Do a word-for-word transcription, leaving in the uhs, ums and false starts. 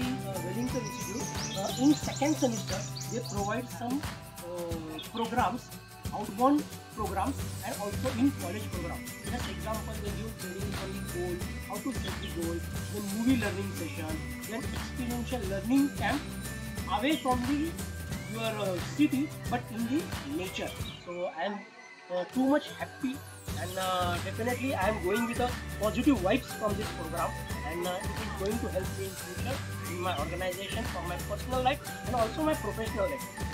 uh, Welingkar Institute, uh, in second semester, they provide some uh, programs, outbound programs, and also in college programs. Just example, they give training on the goal, how to set the goal, then movie learning session, then experiential learning camp away from the your uh, city but in the nature. So I am uh, too much happy, and uh, definitely I am going with a positive vibes from this program, and uh, it is going to help me in future in my organization, for my personal life and also my professional life.